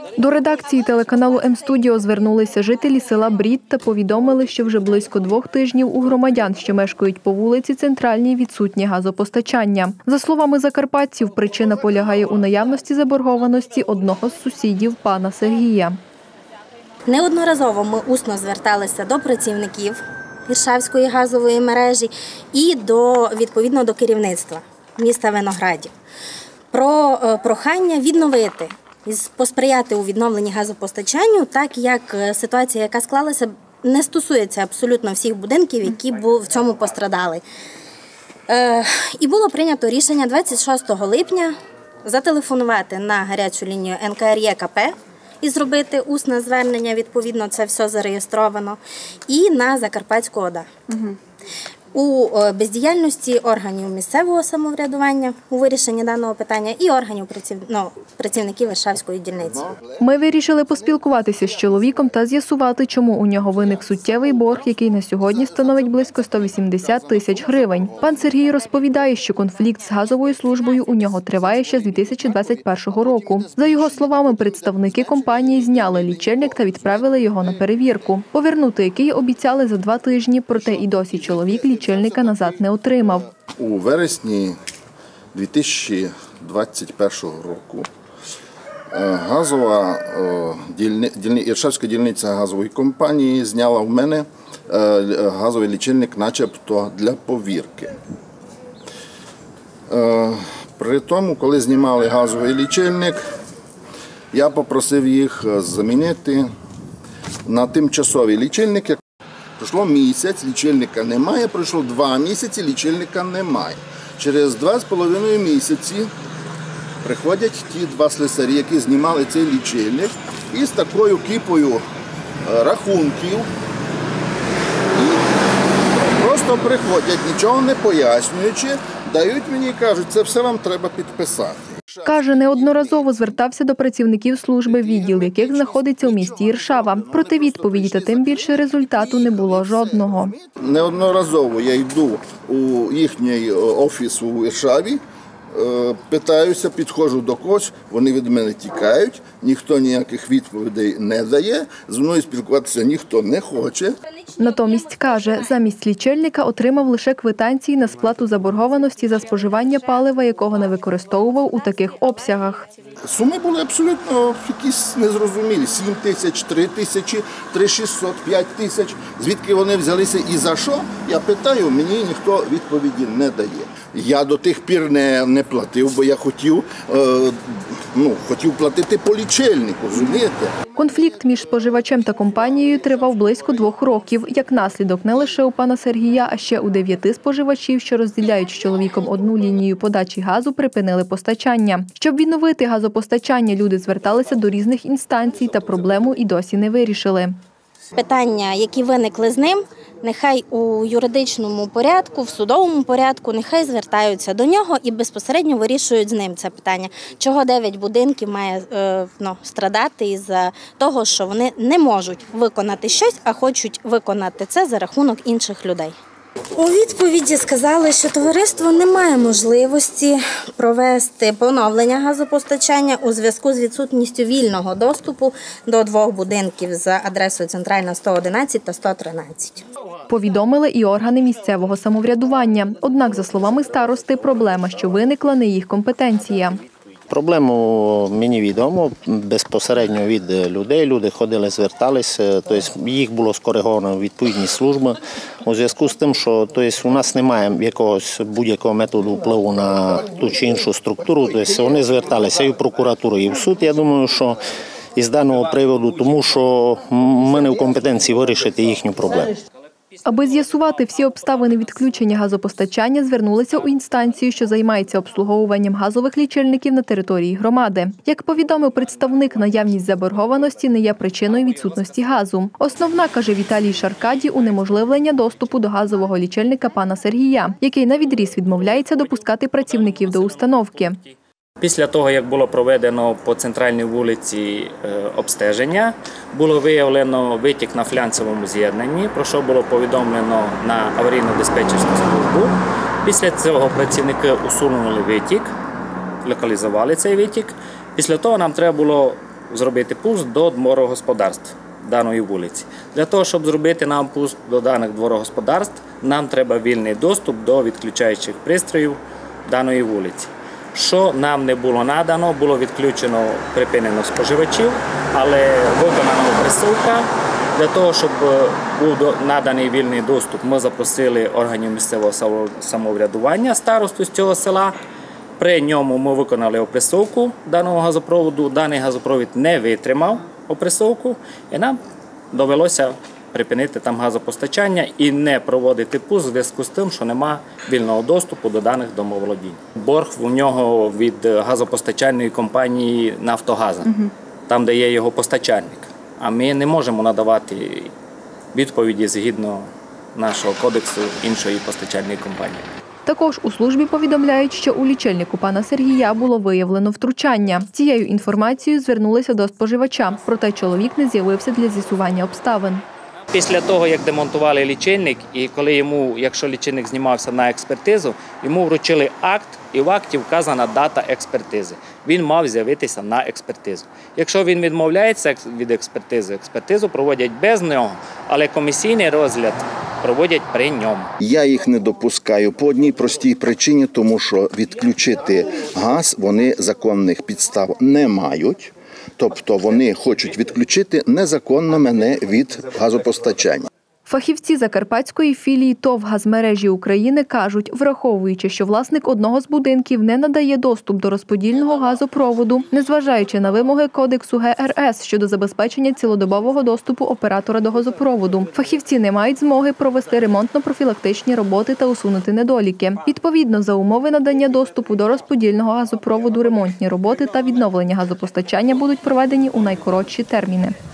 До редакції телеканалу М-студіо звернулися жителі села Брід та повідомили, що вже близько 2 тижнів у громадян, що мешкають по вулиці Центральній, відсутнє газопостачання. За словами закарпатців, причина полягає у наявності заборгованості одного з сусідів пана Сергія. Неодноразово ми усно зверталися до працівників Іршавської газової мережі і відповідно до керівництва міста Виноградів про прохання відновити, посприяти у відновленні газопостачанню, так як ситуація, яка склалася, не стосується абсолютно всіх будинків, які в цьому пострадали. І було прийнято рішення 26 липня зателефонувати на гарячу лінію НКРЄКП і зробити усне звернення, відповідно, це все зареєстровано, і на Закарпатську ОДА. У бездіяльності органів місцевого самоврядування у вирішенні даного питання і органів працівників Іршавської дільниці. Ми вирішили поспілкуватися з чоловіком та з'ясувати, чому у нього виник суттєвий борг, який на сьогодні становить близько 180 тисяч гривень. Пан Сергій розповідає, що конфлікт з газовою службою у нього триває ще з 2021 року. За його словами, представники компанії зняли лічильник та відправили його на перевірку, повернути який обіцяли за 2 тижні, проте і досі чоловік лічильника назад не отримав. У вересні 2021 року Іршавська дільниця газової компанії зняла в мене газовий лічильник начебто для повірки. При тому, коли знімали газовий лічильник, я попросив їх замінити на тимчасовий лічильник. Пройшло місяць, лічильника немає, пройшло 2 місяці, лічильника немає. Через 2,5 місяці приходять ті 2 слесарі, які знімали цей лічильник, і з такою кіпою рахунків. І просто приходять, нічого не пояснюючи, дають мені і кажуть, це все вам треба підписати. Каже, неодноразово звертався до працівників служби, відділ яких знаходиться у місті Іршава. Проте відповіді та тим більше результату не було жодного. Неодноразово я йду у їхній офіс у Іршаві, питаюся, підходжу до когось, вони від мене тікають, ніхто ніяких відповідей не дає, з мною спілкуватися ніхто не хоче. Натомість, каже, замість лічильника отримав лише квитанції на сплату заборгованості за споживання палива, якого не використовував у таких обсягах. Суми були абсолютно якісь незрозумілі. 7 тисяч, 3 тисячі, 3,600, 5 тисяч. Звідки вони взялися і за що? Я питаю, мені ніхто відповіді не дає. Я до тих пір не платив, бо я хотів платити по лічильнику, розумієте? Конфлікт між споживачем та компанією тривав близько 2 років. Як наслідок, не лише у пана Сергія, а ще у 9 споживачів, що розділяють з чоловіком одну лінію подачі газу, припинили постачання. Щоб відновити газопостачання, люди зверталися до різних інстанцій та проблему і досі не вирішили. Питання, які виникли з ним, нехай у юридичному порядку, в судовому порядку, нехай звертаються до нього і безпосередньо вирішують з ним це питання. Чого 9 будинків має страдати із-за того, що вони не можуть виконати щось, а хочуть виконати це за рахунок інших людей. У відповіді сказали, що товариство не має можливості провести поновлення газопостачання у зв'язку з відсутністю вільного доступу до 2 будинків за адресою Центральна 111 та 113. Повідомили і органи місцевого самоврядування. Однак, за словами старости, проблема, що виникла, не їх компетенція. Проблему мені відомо безпосередньо від людей. Люди ходили, зверталися, тобто їх було скориговано відповідні служби. У зв'язку з тим, що у нас немає якогось будь-якого методу впливу на ту чи іншу структуру, тобто вони зверталися і в прокуратуру, і в суд. Я думаю, що із даного приводу, тому що ми не в компетенції вирішити їхню проблему. Аби з'ясувати всі обставини відключення газопостачання, звернулися у інстанцію, що займається обслуговуванням газових лічильників на території громади. Як повідомив представник, наявність заборгованості не є причиною відсутності газу. Основна, каже Віталій Шаркаді, унеможливлення доступу до газового лічильника пана Сергія, який навідріз відмовляється допускати працівників до установки. Після того, як було проведено по центральній вулиці обстеження, було виявлено витік на флянцевому з'єднанні, про що було повідомлено на аварійно-диспетчерську службу. Після цього працівники усунули витік, локалізували цей витік. Після того нам треба було зробити пуск до дворогосподарств даної вулиці. Для того, щоб зробити нам пуск до даних дворогосподарств, нам треба вільний доступ до відключаючих пристроїв даної вулиці. Що нам не було надано, було відключено, припинено споживачів, але виконана опресовка. Для того, щоб був наданий вільний доступ, ми запросили органів місцевого самоврядування, старосту з цього села. При ньому ми виконали опресовку даного газопроводу. Даний газопровід не витримав опресовку, і нам довелося припинити там газопостачання і не проводити пуск в зв'язку з тим, що немає вільного доступу до даних домоволодінь. Борг у нього від газопостачальної компанії «Нафтогаза», там, де є його постачальник. А ми не можемо надавати відповіді згідно нашого кодексу іншої постачальної компанії. Також у службі повідомляють, що у лічильнику пана Сергія було виявлено втручання. З цією інформацією звернулися до споживача, проте чоловік не з'явився для з'ясування обставин. Після того, як демонтували лічильник, і коли йому, якщо лічильник знімався на експертизу, йому вручили акт, і в акті вказана дата експертизи. Він мав з'явитися на експертизу. Якщо він відмовляється від експертизи, експертизу проводять без нього, але комісійний розгляд проводять при ньому. Я їх не допускаю по одній простій причині, тому що відключити газ вони законних підстав не мають. Тобто вони хочуть відключити незаконно мене від газопостачання. Фахівці закарпатської філії ТОВ «Газмережі України» кажуть, враховуючи, що власник одного з будинків не надає доступ до розподільного газопроводу, незважаючи на вимоги Кодексу ГРС щодо забезпечення цілодобового доступу оператора до газопроводу, фахівці не мають змоги провести ремонтно-профілактичні роботи та усунути недоліки. Відповідно, за умови надання доступу до розподільного газопроводу ремонтні роботи та відновлення газопостачання будуть проведені у найкоротші терміни.